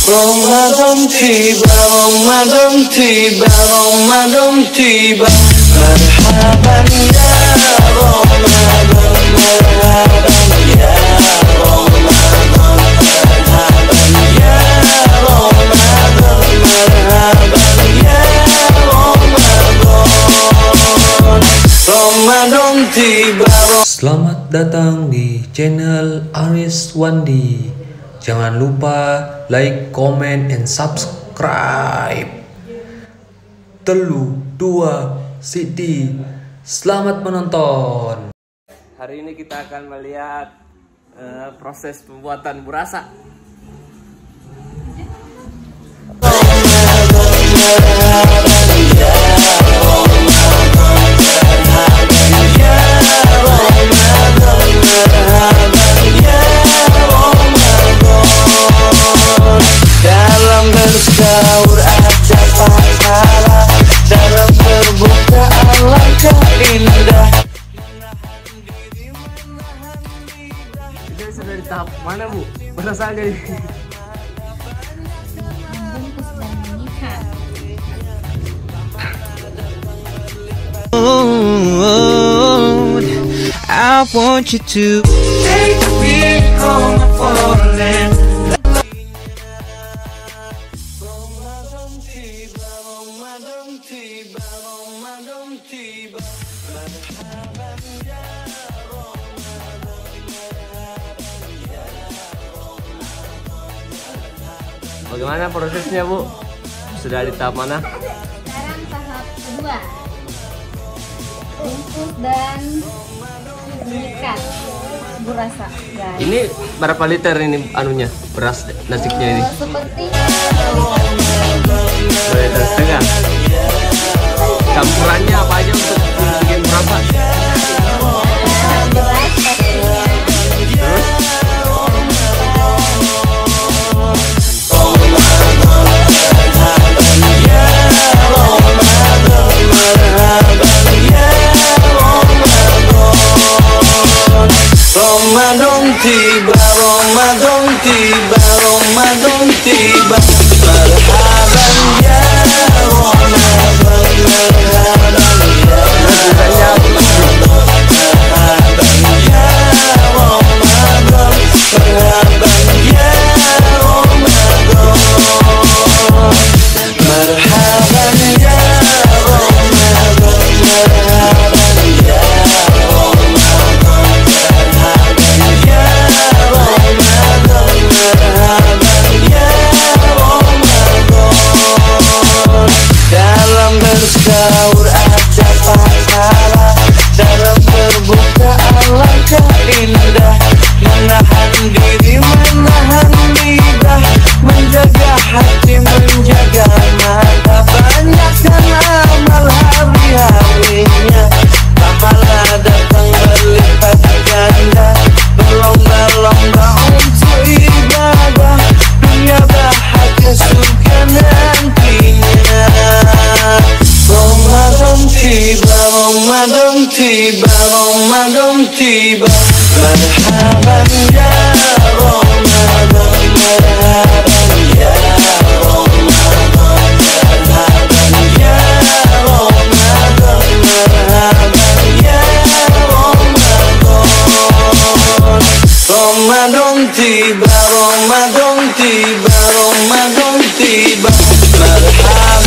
Ramadan tiba, Ramadan tiba, Ramadan tiba. Marhaban ya Ramadan, marhaban ya Ramadan, marhaban ya Ramadan, marhaban ya Ramadan. Ramadan tiba. Selamat datang di channel Aris Wandi. Jangan lupa like, comment, and subscribe. Telu dua Siti. Selamat menonton. Hari ini kita akan melihat proses pembuatan burasa. Dalam bersaur ada pahala, dalam berbuka alangkah indah. Ini sudah di tahap mana, Bu? Berasa aja ini. Membungkus dan mengikat. I want you to Take me home for a land. Ramadan tiba, Ramadan tiba, Ramadan tiba. Marhaban ya Ramadan, marhaban ya Ramadan. Bagaimana prosesnya, Bu? Sudah di tahap mana? Sekarang tahap kedua, bungkus dan mengikat burasa, guys. Ini berapa liter ini anunya? Beras nasiknya ini? Seperti 2,5 liter. Campurannya apa aja untuk bikin burasa? beras pastinya. Terus? Ramadan tiba, Ramadan tiba, Ramadan tiba. Marhaban ya Ramadan, marhaban ya Ramadan, marhaban ya Ramadan, marhaban ya Ramadan, marhaban ya Ramadan, marhaban ya dalam bersaur ada pahala, dalam berbuka alangkah indah. Menahan diri, menahan lidah, menjaga hati, menjaga mata. Banyakkan amal hari-harinya, pahala datang berlipat ganda. Berlomba-lomba untuk ibadah, dunia bahagia surga nantinya. Ramadan tiba, Ramadan tiba, Ramadan tiba. Marhaban ya Ramadan, marhaban ya Ramadan, marhaban ya Ramadan, marhaban ya Ramadan. Ramadan tiba, Ramadan tiba, Ramadan tiba. Marhaban